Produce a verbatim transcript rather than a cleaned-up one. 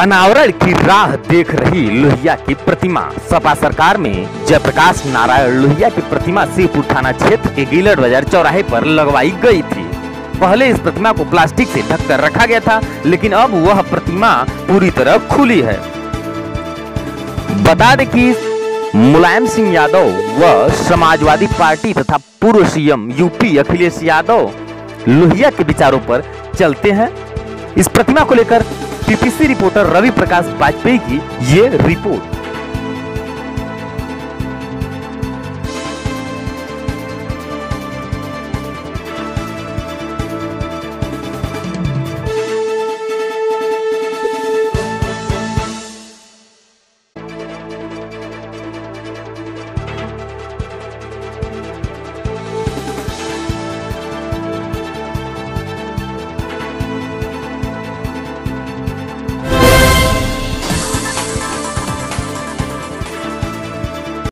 अनावरण की राह देख रही लोहिया की प्रतिमा। सपा सरकार में जयप्रकाश नारायण लोहिया की प्रतिमा शिवपुर थाना क्षेत्र के गिलट बाजार चौराहे पर लगवाई गई थी। पहले इस प्रतिमा को प्लास्टिक से ढककर रखा गया था, लेकिन अब वह प्रतिमा पूरी तरह खुली है। बता दें कि मुलायम सिंह यादव व समाजवादी पार्टी तथा पूर्व सीएम यूपी अखिलेश यादव लोहिया के विचारों पर चलते हैं। इस प्रतिमा को लेकर टीपीसी रिपोर्टर रवि प्रकाश वाजपेयी की ये रिपोर्ट।